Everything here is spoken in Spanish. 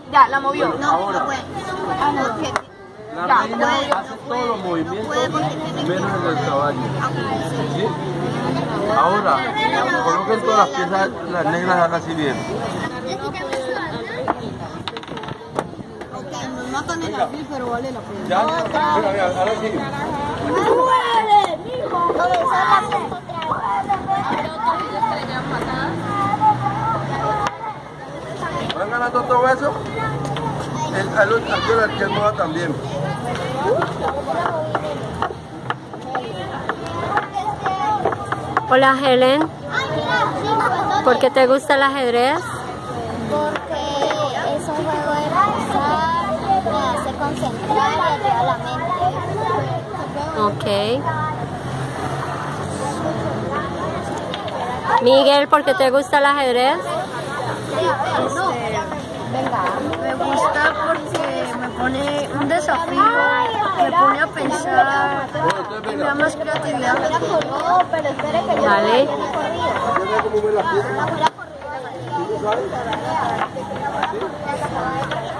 Ya, la movió. Ahora, No puede. la reina hace todos los movimientos menos el del caballo. ¿Sí? Ahora, coloquen todas las piezas, las negras acá así bien. Nos matan en la fila, pero vale la pena. ¿Ya? Mira, ahora sí. ¿Van ganando todo eso? El arquero mueva también. Hola Helen, ¿por qué te gusta el ajedrez? Porque es un juego de pensar, me hace concentrar y ayuda a la mente. Ok. Miguel, ¿por qué te gusta el ajedrez? Me gusta porque me pone un desafío, me pone a pensar, me da más creatividad. Pero espere que yo Vale. ¿Cómo ven las piezas? no voy a correr.